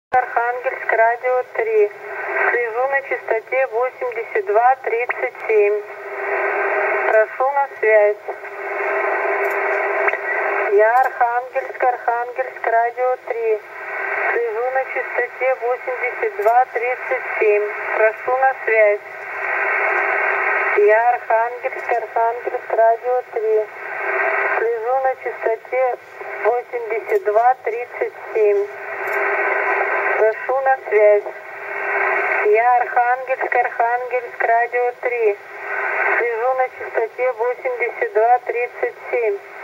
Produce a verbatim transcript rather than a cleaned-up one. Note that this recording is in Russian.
Архангельск, радио три. Слежу на частоте восемьдесят два тридцать семь. Прошу на связь. Я Архангельск, Архангельск, радио три. Слежу на частоте восемьдесят два тридцать семь. Прошу на связь. Я Архангельск, Архангельск, радио три. Слежу на частоте восемьдесят два тридцать семь. Прошу на связь. Я Архангельск, Архангельск, радио три. Слежу на частоте восемьдесят два тридцать семь.